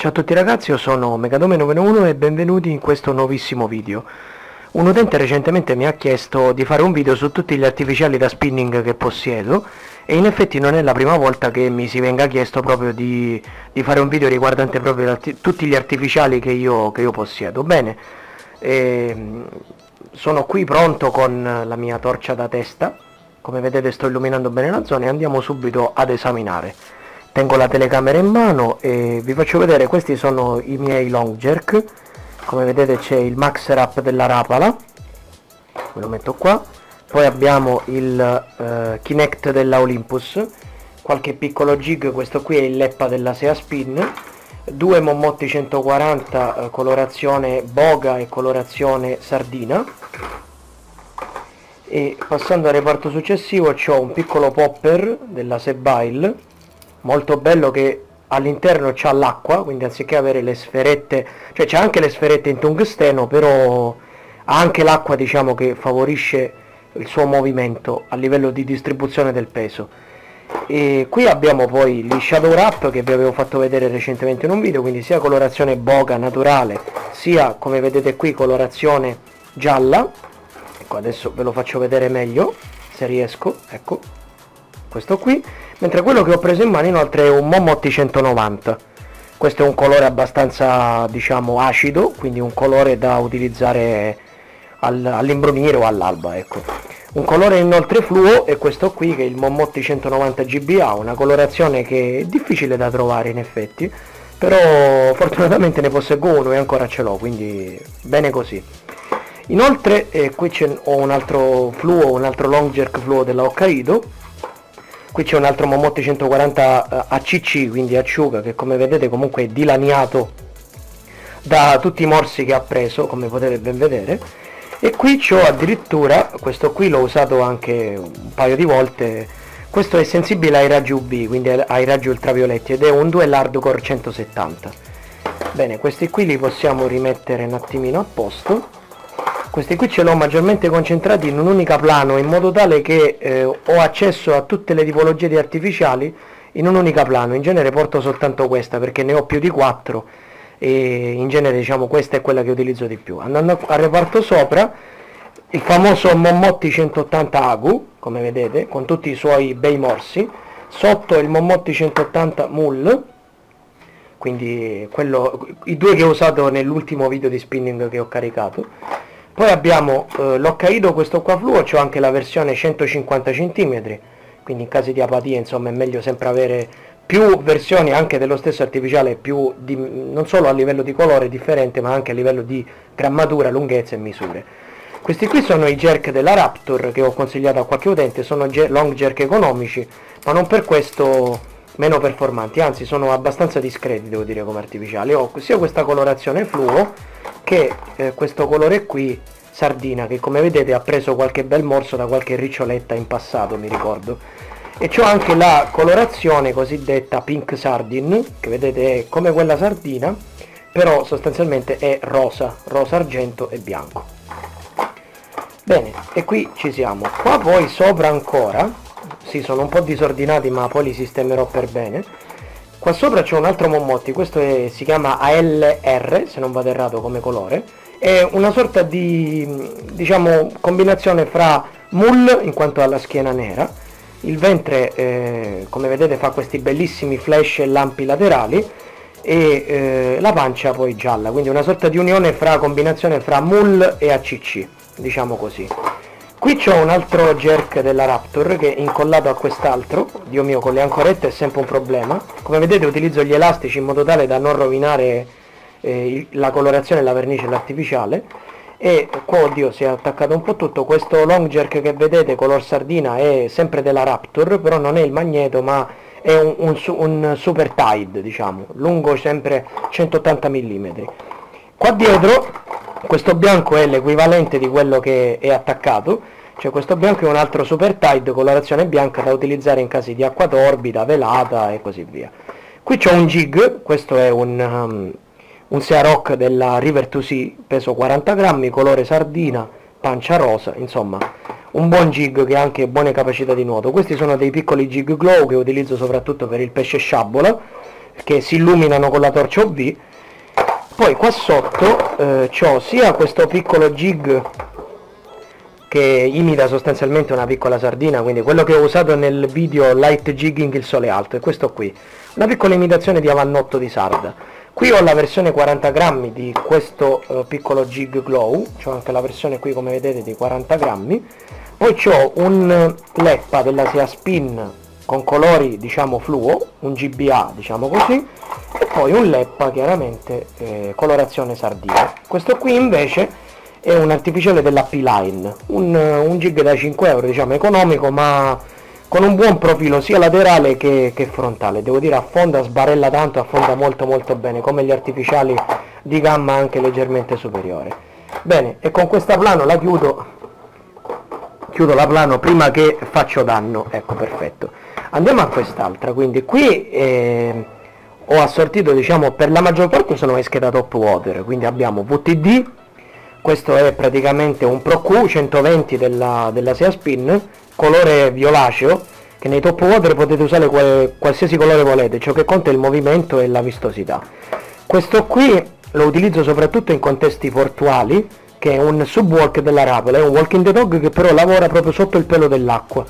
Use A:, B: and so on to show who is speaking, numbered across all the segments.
A: Ciao a tutti ragazzi, io sono Megadome991 e benvenuti in questo nuovissimo video. Un utente recentemente mi ha chiesto di fare un video su tutti gli artificiali da spinning che possiedo e in effetti non è la prima volta che mi si venga chiesto proprio di fare un video riguardante proprio tutti gli artificiali che io possiedo. Bene, sono qui pronto con la mia torcia da testa, come vedete sto illuminando bene la zona e andiamo subito ad esaminare. Tengo la telecamera in mano e vi faccio vedere, questi sono i miei long jerk. Come vedete c'è il max wrap della Rapala, ve lo metto qua. Poi abbiamo il Kinect della Olympus, qualche piccolo jig, questo qui è il Leppa della Sea Spin, due Mommotti 140 colorazione boga e colorazione sardina. E passando al reparto successivo ho un piccolo popper della Sebail, molto bello, che all'interno c'ha l'acqua, quindi anziché avere le sferette, cioè c'è anche le sferette in tungsteno, però ha anche l'acqua, diciamo, che favorisce il suo movimento a livello di distribuzione del peso. E qui abbiamo poi gli shadow wrap che vi avevo fatto vedere recentemente in un video, quindi sia colorazione boga naturale sia, come vedete qui, colorazione gialla. Ecco, adesso ve lo faccio vedere meglio se riesco. Ecco, questo qui. Mentre quello che ho preso in mano inoltre è un Mommotti 190. Questo è un colore abbastanza, diciamo, acido, quindi un colore da utilizzare all'imbrunire o all'alba, ecco. Un colore inoltre fluo è questo qui, che è il Mommotti 190 GBA, una colorazione che è difficile da trovare in effetti, però fortunatamente ne posseggo uno e ancora ce l'ho, quindi bene così. Inoltre qui ho un altro fluo, un altro long jerk fluo della Hokkaido. Qui c'è un altro Mommotti 140 ACC, quindi acciuga, che come vedete comunque è dilaniato da tutti i morsi che ha preso, come potete ben vedere. E qui c'ho addirittura, questo qui l'ho usato anche un paio di volte, questo è sensibile ai raggi UV, quindi ai raggi ultravioletti, ed è un Duel Hardcore 170. Bene, questi qui li possiamo rimettere un attimino a posto. Questi qui ce l'ho maggiormente concentrati in un'unica plano, in modo tale che ho accesso a tutte le tipologie di artificiali in un'unica plano. In genere porto soltanto questa perché ne ho più di 4 e in genere, diciamo, questa è quella che utilizzo di più. Andando al reparto sopra, il famoso Mommotti 180 Agu, come vedete, con tutti i suoi bei morsi. Sotto il Mommotti 180 Mull, quindi i due che ho usato nell'ultimo video di spinning che ho caricato. Poi abbiamo l'Hokkaido, questo qua fluo, c'ho anche la versione 150 cm, quindi in caso di apatia, insomma, è meglio sempre avere più versioni anche dello stesso artificiale, non solo a livello di colore differente, ma anche a livello di grammatura, lunghezza e misure. Questi qui sono i jerk della Raptor che ho consigliato a qualche utente, sono long jerk economici, ma non per questo meno performanti, anzi sono abbastanza discreti, devo dire, come artificiali. Ho sia questa colorazione fluo che questo colore qui sardina, che come vedete ha preso qualche bel morso da qualche riccioletta in passato, mi ricordo. E c'ho anche la colorazione cosiddetta pink sardine, che vedete è come quella sardina, però sostanzialmente è rosa argento e bianco. Bene, e qui ci siamo. Qua poi sopra ancora, sì, sono un po' disordinati ma poi li sistemerò per bene. Qua sopra c'è un altro Mommotti, questo si chiama ALR, se non vado errato come colore. È una sorta di, diciamo, combinazione fra Mull, in quanto ha la schiena nera. Il ventre, come vedete, fa questi bellissimi flash e lampi laterali, e la pancia poi gialla, quindi una sorta di unione combinazione fra Mull e ACC, diciamo così. Qui c'ho un altro jerk della Raptor che è incollato a quest'altro. Dio mio, con le ancorette è sempre un problema. Come vedete utilizzo gli elastici in modo tale da non rovinare la colorazione e la vernice l'artificiale. E qua, oddio, si è attaccato un po' tutto. Questo long jerk che vedete color sardina è sempre della Raptor, però non è il magneto, ma è un super tide, diciamo, lungo sempre 180 mm. Qua dietro questo bianco è l'equivalente di quello che è attaccato, cioè questo bianco è un altro super tide colorazione bianca da utilizzare in casi di acqua torbida, velata e così via. Qui c'ho un jig, questo è un Sea Rock della River to Sea, peso 40 grammi, colore sardina, pancia rosa, insomma un buon jig che ha anche buone capacità di nuoto. Questi sono dei piccoli jig glow che utilizzo soprattutto per il pesce sciabola, che si illuminano con la torcia UV. Poi qua sotto c'ho sia questo piccolo jig che imita sostanzialmente una piccola sardina, quindi quello che ho usato nel video Light Jigging il sole alto, è questo qui, una piccola imitazione di avannotto di sarda. Qui ho la versione 40 grammi di questo piccolo jig glow, c'ho anche la versione qui come vedete di 40 grammi, poi c'ho un leppa della Sea Spin con colori diciamo fluo, un GBA diciamo così, e poi un leppa chiaramente colorazione sardina. Questo qui invece è un artificiale della P-Line, un jig da 5 euro, diciamo economico, ma con un buon profilo sia laterale che frontale. Devo dire, affonda, sbarella tanto, affonda molto molto bene, come gli artificiali di gamma anche leggermente superiore. Bene, e con questa plano la chiudo la plano prima che faccio danno, ecco, perfetto. Andiamo a quest'altra, quindi qui ho assortito, diciamo, per la maggior parte sono esche da top water, quindi abbiamo VTD. Questo è praticamente un Pro Q 120 della Sea Spin, colore violaceo, che nei top water potete usare qualsiasi colore volete, ciò che conta è il movimento e la vistosità. Questo qui lo utilizzo soprattutto in contesti portuali, che è un subwalk della Rapala, è un walk in the dog che però lavora proprio sotto il pelo dell'acqua.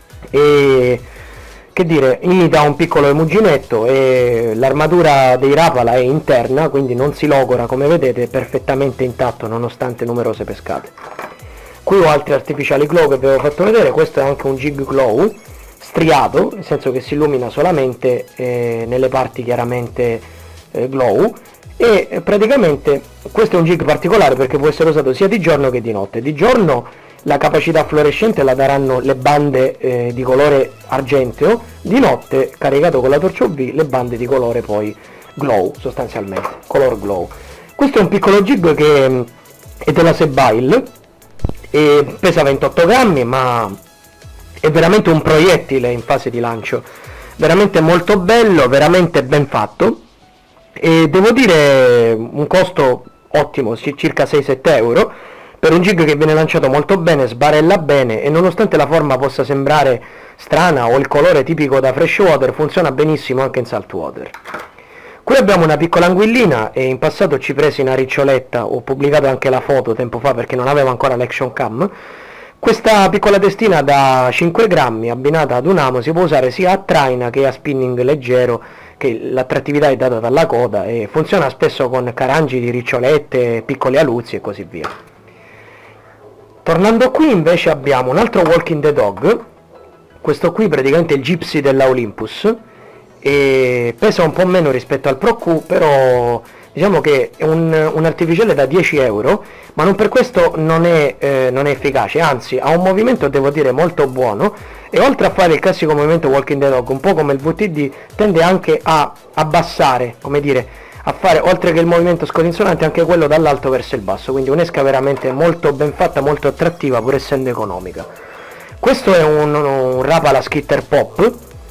A: E che dire, imita un piccolo emuginetto e l'armatura dei Rapala è interna, quindi non si logora, come vedete, è perfettamente intatto nonostante numerose pescate. Qui ho altri artificiali glow che vi avevo fatto vedere, questo è anche un jig glow striato, nel senso che si illumina solamente nelle parti chiaramente glow, e praticamente questo è un jig particolare perché può essere usato sia di giorno che di notte. Di giorno la capacità fluorescente la daranno le bande di colore argenteo, di notte caricato con la torcia UV le bande di colore poi glow, sostanzialmente color glow. Questo è un piccolo jig che è della Sebail e pesa 28 grammi, ma è veramente un proiettile in fase di lancio, veramente molto bello, veramente ben fatto, e devo dire un costo ottimo, circa 6-7 euro per un jig che viene lanciato molto bene, sbarella bene, e nonostante la forma possa sembrare strana o il colore tipico da freshwater, funziona benissimo anche in saltwater. Qui abbiamo una piccola anguillina, e in passato ci presi una riccioletta, ho pubblicato anche la foto tempo fa perché non avevo ancora l'action cam. Questa piccola testina da 5 grammi abbinata ad un amo si può usare sia a traina che a spinning leggero, che l'attrattività è data dalla coda e funziona spesso con carangidi, ricciolette, piccoli aluzzi e così via. Tornando qui invece abbiamo un altro walk in the dog, questo qui praticamente è il Gypsy della Olympus, e pesa un po' meno rispetto al Pro Q, però diciamo che è un artificiale da 10 euro, ma non per questo non è efficace, anzi ha un movimento, devo dire, molto buono, e oltre a fare il classico movimento walk in the dog, un po' come il VTD, tende anche a abbassare, come dire, a fare, oltre che il movimento scodinzolante, anche quello dall'alto verso il basso, quindi un'esca veramente molto ben fatta, molto attrattiva pur essendo economica. Questo è un Rapala Skitter Pop,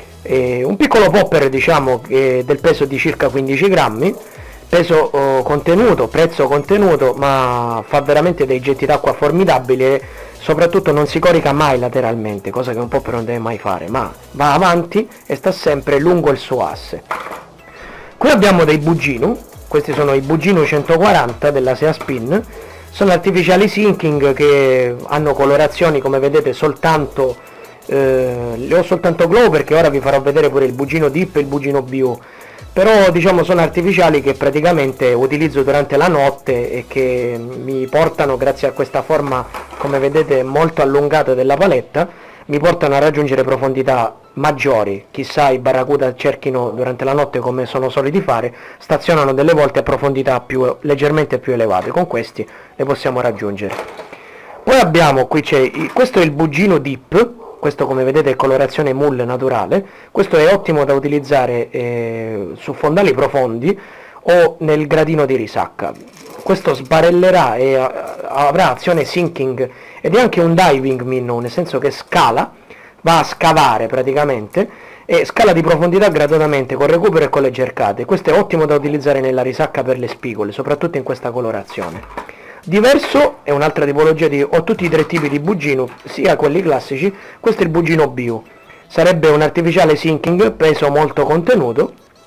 A: un piccolo popper, diciamo, del peso di circa 15 grammi, peso contenuto, prezzo contenuto, ma fa veramente dei getti d'acqua formidabili e soprattutto non si corica mai lateralmente, cosa che un popper non deve mai fare, ma va avanti e sta sempre lungo il suo asse. Qui abbiamo dei Buginu, questi sono i Buginu 140 della Sea Spin, sono artificiali sinking che hanno colorazioni, come vedete, soltanto le ho soltanto glow perché ora vi farò vedere pure il Bugino Dip e il Bugino BU, però diciamo sono artificiali che praticamente utilizzo durante la notte e che mi portano, grazie a questa forma come vedete molto allungata della paletta, mi portano a raggiungere profondità maggiori. Chissà i barracuda cerchino durante la notte, come sono soliti fare, stazionano delle volte a profondità leggermente più elevate, con questi le possiamo raggiungere. Poi abbiamo qui, questo è il Bugino Dip, questo come vedete è colorazione mull naturale, questo è ottimo da utilizzare su fondali profondi o nel gradino di risacca. Questo sbarellerà e avrà azione sinking ed è anche un diving minnow, nel senso che scala, va a scavare praticamente e scala di profondità gradatamente con recupero e con le cercate. Questo è ottimo da utilizzare nella risacca per le spigole, soprattutto in questa colorazione. Diverso è un'altra tipologia ho tutti i tre tipi di Bugino, sia quelli classici. Questo è il Bugino BU, sarebbe un artificiale sinking, peso molto contenuto,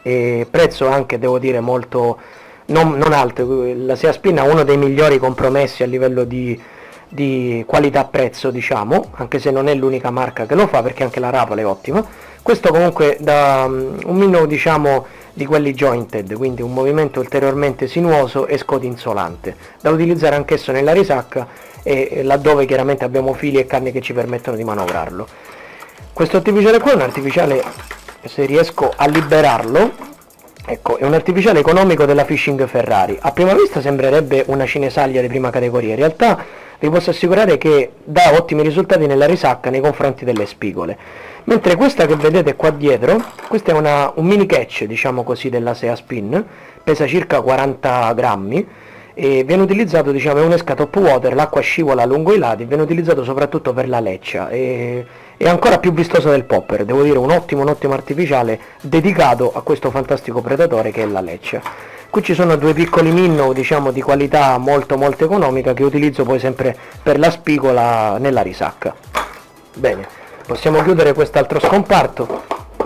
A: e prezzo anche, devo dire, molto non alto. La Sea Spin ha uno dei migliori compromessi a livello di qualità-prezzo, diciamo, anche se non è l'unica marca che lo fa, perché anche la Rapala è ottima. Questo comunque da un minnow, diciamo, di quelli jointed, quindi un movimento ulteriormente sinuoso e scodinzolante, da utilizzare anch'esso nella risacca e laddove chiaramente abbiamo fili e canne che ci permettono di manovrarlo. Questo artificiale qua è un artificiale, se riesco a liberarlo, ecco, è un artificiale economico della Fishing Ferrari. A prima vista sembrerebbe una cinesaglia di prima categoria, in realtà vi posso assicurare che dà ottimi risultati nella risacca nei confronti delle spigole. Mentre questa che vedete qua dietro, questa è un mini catch, diciamo così, della Sea Spin, pesa circa 40 grammi e viene utilizzato, diciamo, è un'esca top water, l'acqua scivola lungo i lati, viene utilizzato soprattutto per la leccia e è ancora più vistoso del popper, devo dire un ottimo artificiale dedicato a questo fantastico predatore che è la leccia. Qui ci sono due piccoli minnow, diciamo, di qualità molto economica, che utilizzo poi sempre per la spigola nella risacca. Bene, possiamo chiudere quest'altro scomparto.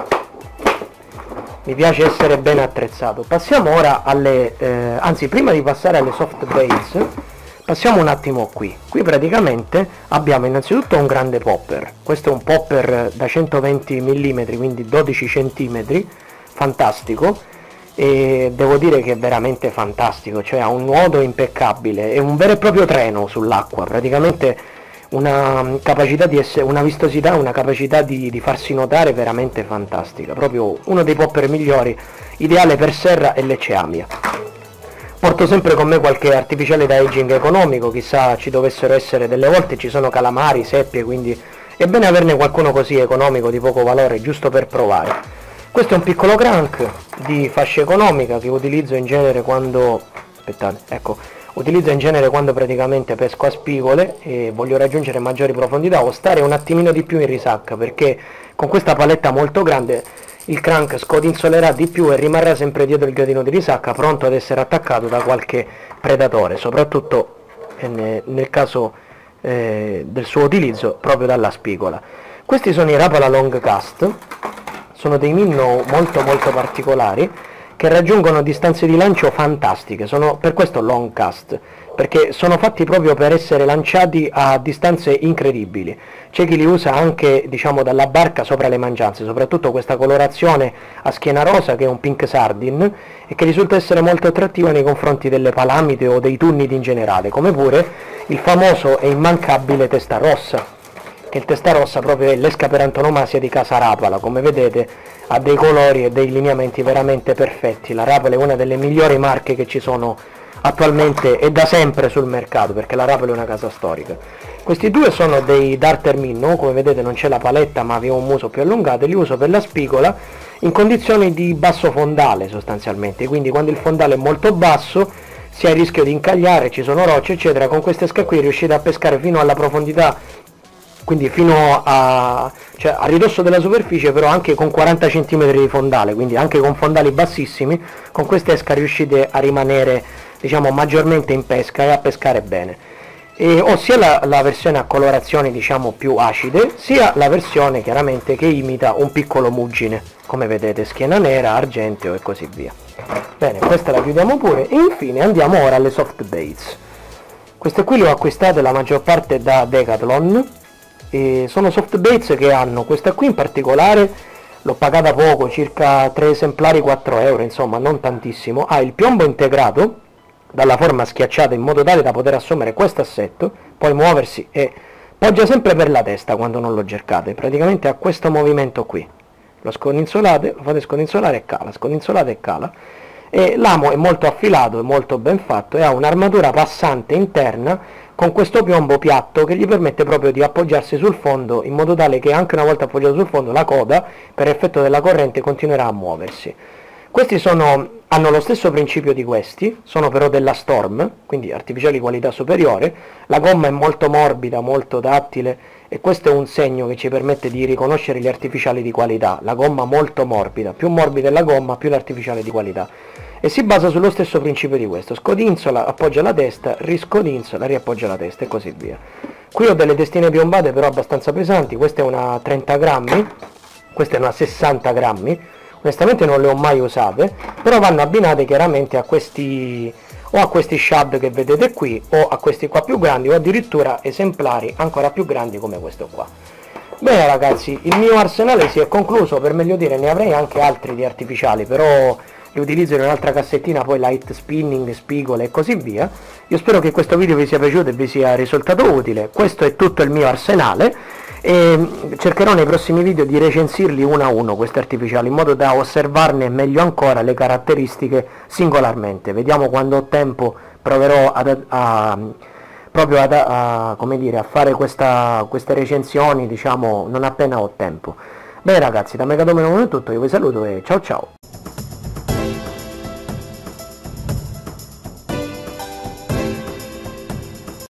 A: Mi piace essere ben attrezzato. Passiamo ora alle anzi, prima di passare alle soft baits, passiamo un attimo qui. Qui praticamente abbiamo innanzitutto un grande popper. Questo è un popper da 120 mm, quindi 12 cm, fantastico, e devo dire che è veramente fantastico, cioè ha un nuoto impeccabile, è un vero e proprio treno sull'acqua, praticamente una capacità di essere, una vistosità, una capacità di farsi notare veramente fantastica, proprio uno dei popper migliori, ideale per serra e Lecce Amia. Porto sempre con me qualche artificiale da aging economico, chissà ci dovessero essere, delle volte ci sono calamari, seppie, quindi è bene averne qualcuno così economico, di poco valore, giusto per provare. Questo è un piccolo crank di fascia economica che utilizzo in genere quando, aspettate, ecco, utilizzo in genere quando praticamente pesco a spigole e voglio raggiungere maggiori profondità o stare un attimino di più in risacca, perché con questa paletta molto grande il crank scodinzolerà di più e rimarrà sempre dietro il gradino di risacca, pronto ad essere attaccato da qualche predatore, soprattutto nel caso del suo utilizzo proprio dalla spigola. Questi sono i Rapala Long Cast, sono dei minnow molto particolari che raggiungono distanze di lancio fantastiche, sono per questo long cast, perché sono fatti proprio per essere lanciati a distanze incredibili. C'è chi li usa anche, diciamo, dalla barca sopra le mangianze, soprattutto questa colorazione a schiena rosa che è un pink sardine e che risulta essere molto attrattiva nei confronti delle palamite o dei tunnidi in generale, come pure il famoso e immancabile testa rossa, che il testa rossa proprio è l'esca per antonomasia di casa Rapala. Come vedete ha dei colori e dei lineamenti veramente perfetti. La Rapala è una delle migliori marche che ci sono attualmente e da sempre sul mercato, perché la Rapala è una casa storica. Questi due sono dei darter minnow, come vedete non c'è la paletta ma abbiamo un muso più allungato, e li uso per la spigola in condizioni di basso fondale sostanzialmente, quindi quando il fondale è molto basso si ha il rischio di incagliare, ci sono rocce eccetera. Con queste esche qui riuscite a pescare fino alla profondità, quindi fino a, cioè a ridosso della superficie, però anche con 40 cm di fondale, quindi anche con fondali bassissimi, con questa esca riuscite a rimanere, diciamo, maggiormente in pesca e a pescare bene. E ho sia la versione a colorazioni, diciamo, più acide, sia la versione chiaramente che imita un piccolo muggine, come vedete, schiena nera, argenteo e così via. Bene, questa la chiudiamo pure e infine andiamo ora alle soft baits. Queste qui le ho acquistate la maggior parte da Decathlon. E sono soft baits che hanno, questa qui in particolare l'ho pagata poco, circa 3 esemplari 4 euro, insomma non tantissimo. Ha il piombo integrato dalla forma schiacciata in modo tale da poter assumere questo assetto, poi muoversi e poggia sempre per la testa quando non lo cercate, praticamente ha questo movimento qui, lo scodinzolate, lo fate scodinzolare e cala, scodinzolate e cala, e l'amo è molto affilato, è molto ben fatto e ha un'armatura passante interna con questo piombo piatto che gli permette proprio di appoggiarsi sul fondo, in modo tale che anche una volta appoggiato sul fondo la coda, per effetto della corrente, continuerà a muoversi. Questi hanno lo stesso principio di questi, sono però della Storm, quindi artificiali di qualità superiore. La gomma è molto morbida, molto tattile e questo è un segno che ci permette di riconoscere gli artificiali di qualità. La gomma molto morbida, più morbida è la gomma, più l'artificiale di qualità. E si basa sullo stesso principio di questo: scodinzola, appoggia la testa, riscodinzola, riappoggia la testa e così via. Qui ho delle testine piombate però abbastanza pesanti, questa è una 30 grammi, questa è una 60 grammi, onestamente non le ho mai usate, però vanno abbinate chiaramente a questi, o a questi shad che vedete qui, o a questi qua più grandi, o addirittura esemplari ancora più grandi come questo qua. Bene ragazzi, il mio arsenale si è concluso, per meglio dire ne avrei anche altri di artificiali, però li utilizzo in un'altra cassettina, poi light spinning, spigole e così via. Io spero che questo video vi sia piaciuto e vi sia risultato utile. Questo è tutto il mio arsenale e cercherò nei prossimi video di recensirli uno a uno questi artificiali, in modo da osservarne meglio ancora le caratteristiche singolarmente. Vediamo quando ho tempo, proverò proprio come dire, a fare queste recensioni, diciamo, non appena ho tempo. Bene ragazzi, da Megadomino è tutto, io vi saluto e ciao ciao!